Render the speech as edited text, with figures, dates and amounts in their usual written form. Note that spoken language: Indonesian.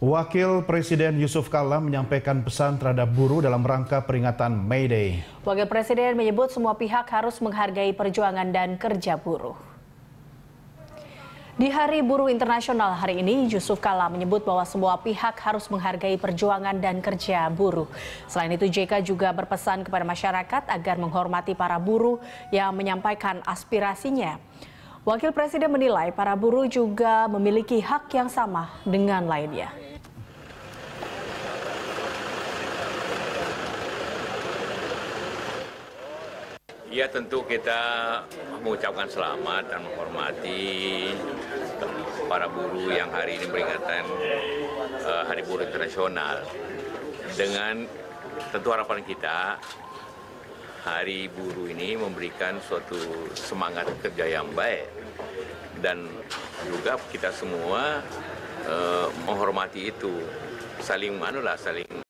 Wakil Presiden Yusuf Kala menyampaikan pesan terhadap buruh dalam rangka peringatan May Day. Wakil Presiden menyebut semua pihak harus menghargai perjuangan dan kerja buruh. Di Hari Buruh Internasional hari ini, Yusuf Kala menyebut bahwa semua pihak harus menghargai perjuangan dan kerja buruh. Selain itu, JK juga berpesan kepada masyarakat agar menghormati para buruh yang menyampaikan aspirasinya. Wakil Presiden menilai para buruh juga memiliki hak yang sama dengan lainnya. Ya, tentu kita mengucapkan selamat dan menghormati para buruh yang hari ini peringatan Hari Buruh Internasional. Dengan tentu harapan kita, Hari Buruh ini memberikan suatu semangat kerja yang baik. Dan juga kita semua menghormati itu, saling